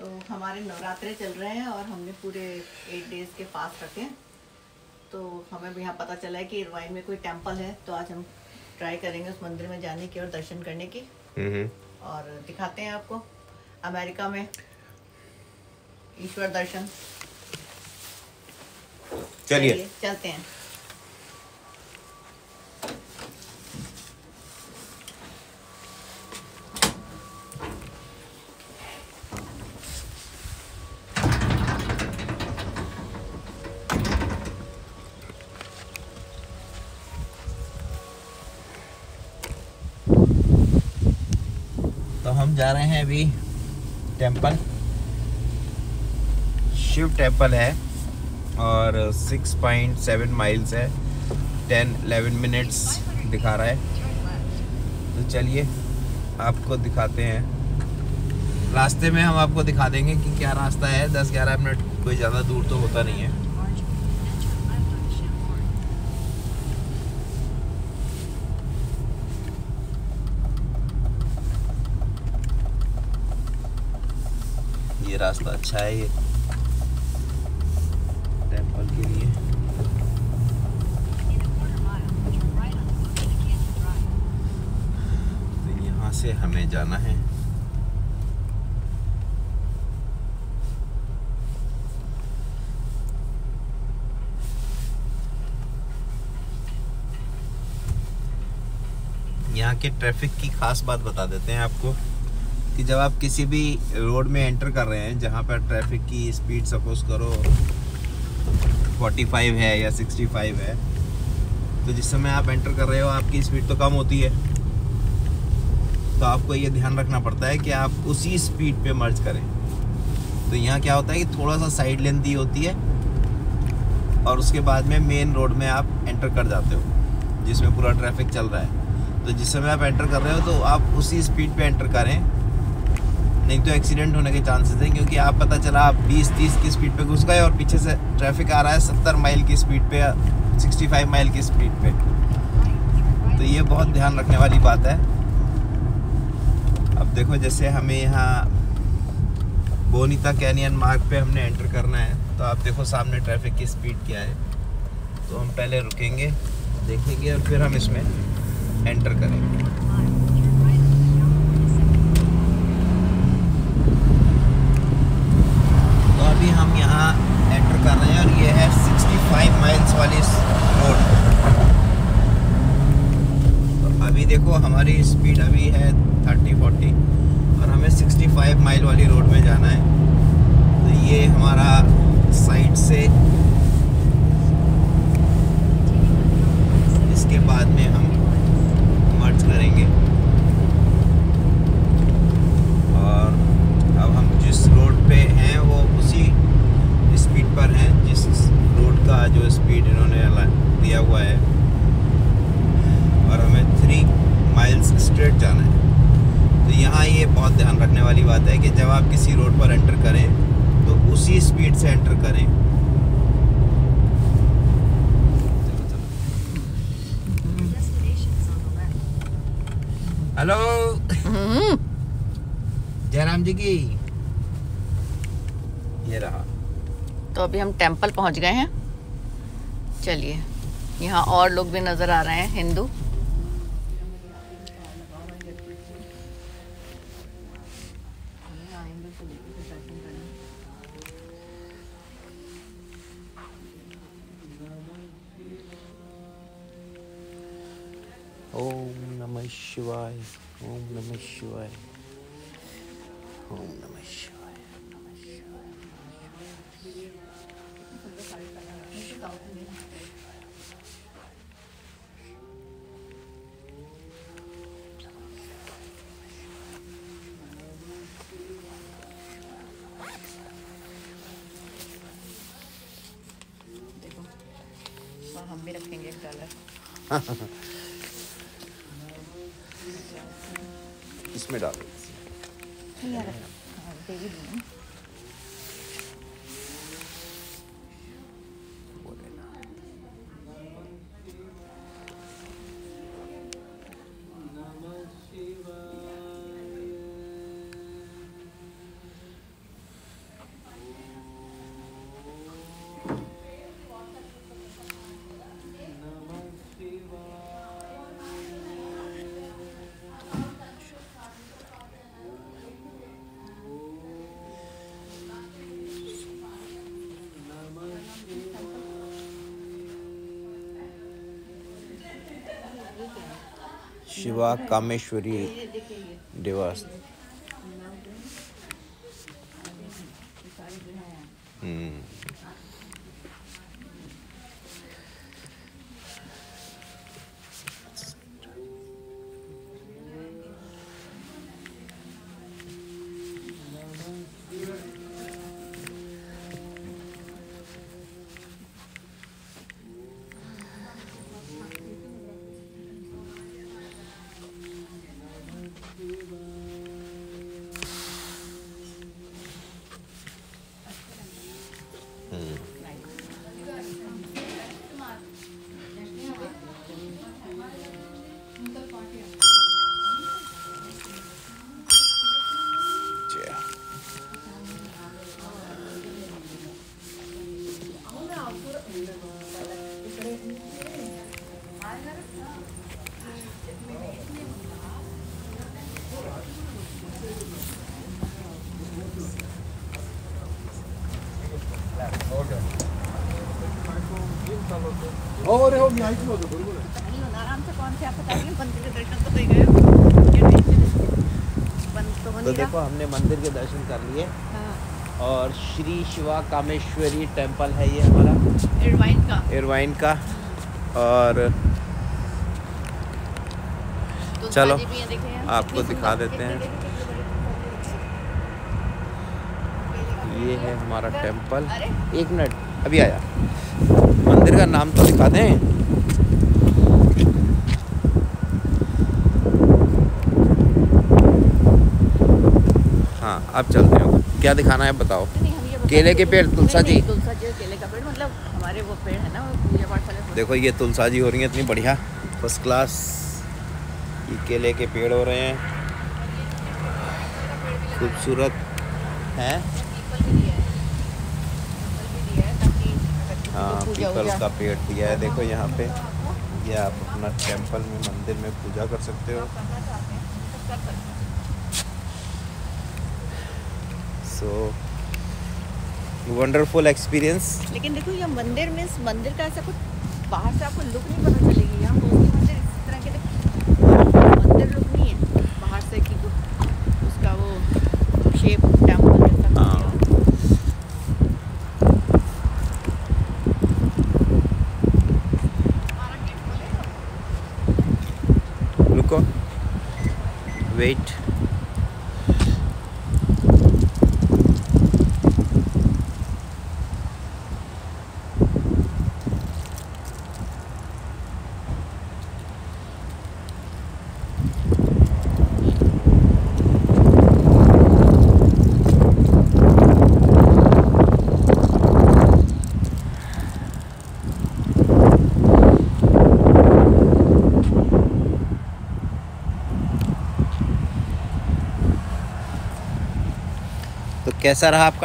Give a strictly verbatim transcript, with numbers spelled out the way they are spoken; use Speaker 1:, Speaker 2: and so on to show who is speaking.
Speaker 1: तो हमारे नवरात्रे चल रहे हैं और हमने पूरे एट डेज के फास्ट रखे। तो हमें भी यहाँ पता चला है कि इरवाइन में कोई टेम्पल है, तो आज हम ट्राई करेंगे उस मंदिर में जाने की और दर्शन करने की। और दिखाते हैं आपको अमेरिका में ईश्वर दर्शन।
Speaker 2: चलिए
Speaker 1: चलते हैं।
Speaker 2: तो हम जा रहे हैं अभी टेंपल, शिव टेंपल है और सिक्स पॉइंट सेवन माइल्स है, टेन इलेवन मिनट्स दिखा रहा है। तो चलिए आपको दिखाते हैं, रास्ते में हम आपको दिखा देंगे कि क्या रास्ता है। दस ग्यारह मिनट, कोई ज़्यादा दूर तो होता नहीं है। ये रास्ता अच्छा है ये टेंपल के लिए। तो यहाँ से हमें जाना है। यहाँ के ट्रैफिक की खास बात बता देते हैं आपको कि जब आप किसी भी रोड में एंटर कर रहे हैं जहाँ पर ट्रैफिक की स्पीड सपोज करो पैंतालीस है या पैंसठ है, तो जिस समय आप एंटर कर रहे हो आपकी स्पीड तो कम होती है। तो आपको ये ध्यान रखना पड़ता है कि आप उसी स्पीड पे मर्ज करें। तो यहाँ क्या होता है कि थोड़ा सा साइड लेन दी होती है और उसके बाद में मेन रोड में आप एंटर कर जाते हो जिसमें पूरा ट्रैफिक चल रहा है। तो जिस समय आप एंटर कर रहे हो तो आप उसी स्पीड पे एंटर करें, नहीं तो एक्सीडेंट होने के चांसेस हैं। क्योंकि आप पता चला आप बीस तीस की स्पीड पे घुस गए और पीछे से ट्रैफिक आ रहा है सत्तर माइल की स्पीड पे, पैंसठ माइल की स्पीड पे। तो ये बहुत ध्यान रखने वाली बात है। अब देखो जैसे हमें यहाँ बोनीता कैनियन मार्ग पे हमने एंटर करना है, तो आप देखो सामने ट्रैफिक की स्पीड क्या है। तो हम पहले रुकेंगे, देखेंगे और फिर हम इसमें एंटर करेंगे। तो अभी हम यहाँ एंटर कर रहे हैं और ये है पैंसठ माइल्स वाली रोड। तो अभी देखो हमारी स्पीड अभी है तीस चालीस और हमें पैंसठ माइल वाली रोड में जाना है। तो ये हमारा साइड से, इसके बाद में हम मर्ज करेंगे। और अब हम जिस रोड पे हैं वो उसी स्पीड पर हैं जिस रोड का जो स्पीड इन्होंने दिया हुआ है, और हमें थ्री माइल्स स्ट्रेट जाना है। तो यहाँ ये बहुत ध्यान रखने वाली बात है कि जब आप किसी रोड पर एंटर करें तो उसी स्पीड से एंटर करें। हेलो जयराम जी की, ये रहा।
Speaker 1: तो अभी हम टेंपल पहुंच गए हैं। चलिए, यहाँ और लोग भी नजर आ रहे हैं, हिंदू।
Speaker 2: ओम नमः शिवाय, ओम नमः शिवाय, ओम नमः शिवाय, नमः शिवाय।
Speaker 1: देखो, और हम भी रखेंगे एक डॉलर।
Speaker 2: इसमें डालो। शिवा कामेश्वरी
Speaker 1: ये देखिए ये
Speaker 2: देवस्थ।
Speaker 1: सारी जो है
Speaker 2: हम्म
Speaker 3: और हो नहीं आई तो बोल बोल
Speaker 1: आराम से कौन से आप बताइए मंदिर के दर्शन तो हो गए क्या टेंशन है? बंद तो हो
Speaker 2: तो
Speaker 1: नहीं
Speaker 2: देखो
Speaker 1: रहा।
Speaker 2: हमने मंदिर के दर्शन कर लिए
Speaker 1: हाँ
Speaker 2: और श्री शिवा कामेश्वरी टेम्पल है ये हमारा
Speaker 1: एडवाइन का
Speaker 2: एयरवाइन का। और
Speaker 1: तो
Speaker 2: चलो,
Speaker 1: साजी भी हैं, देखें यार,
Speaker 2: आपको
Speaker 1: कितनी
Speaker 2: दिखा
Speaker 1: सुंदर,
Speaker 2: देते हैं।
Speaker 1: कितनी देखिए,
Speaker 2: ये है हमारा टेम्पल।
Speaker 1: अरे
Speaker 2: एक मिनट अभी आया। मंदिर का नाम तो दिखा दें। हाँ अब चलते हैं, क्या दिखाना है बताओ।
Speaker 1: नहीं, हम ये बता
Speaker 2: केले
Speaker 1: रहे
Speaker 2: के
Speaker 1: थे
Speaker 2: पेड़,
Speaker 1: कि-
Speaker 2: तुलसा
Speaker 1: नहीं, नहीं,
Speaker 2: जी।
Speaker 1: तुलसा जी और केले का पेड़ मतलब हमारे वो पेड़ है ना, वो पूजा पाठ वाले होते
Speaker 2: देखो ये तुलसा जी हो रही है इतनी बढ़िया फर्स्ट क्लास। ये केले के पेड़ हो रहे हैं खूबसूरत हैं।
Speaker 1: हैं। पीपल भी दिया है, पीपल भी दिया है ताकि अगर किसी को
Speaker 2: हाँ
Speaker 1: पूजा
Speaker 2: पीपल
Speaker 1: वूजा-
Speaker 2: का पेड़ दिया है देखो यहाँ पे। ये आप अपना टेम्पल में मंदिर में पूजा कर सकते हो।
Speaker 1: करना चाहते हैं तो कर सकते हैं।
Speaker 2: So wonderful experience.
Speaker 1: लेकिन देखो ये मंदिर में इस मंदिर का ऐसा कुछ बाहर से आपको लुक नहीं पता चलेगी। यहाँ मोस्टली मंदिर इस तरह के देखो, मंदिर लुक नहीं है बाहर से कि कुछ उसका वो शेप टेम्पल जैसा
Speaker 2: हाँ। रुको वेट। तो कैसा रहा आपका